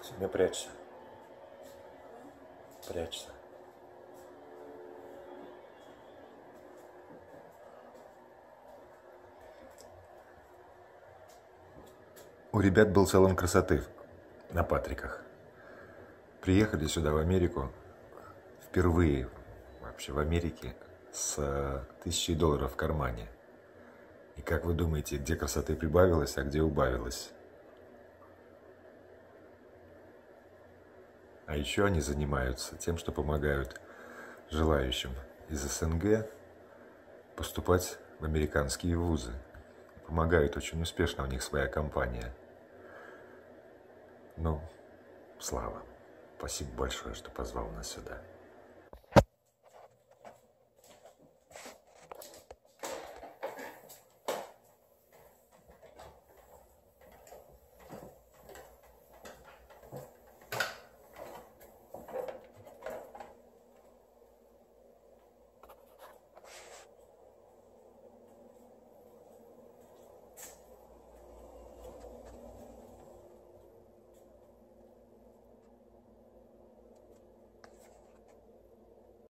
Семья, прячься. Прячься. У ребят был салон красоты на Патриках. Приехали сюда, в Америку, впервые вообще в Америке с $1000 в кармане. И как вы думаете, где красоты прибавилось, а где убавилось? А еще они занимаются тем, что помогают желающим из СНГ поступать в американские вузы. Помогают очень успешно, у них своя компания. Ну, Слава, спасибо большое, что позвал нас сюда.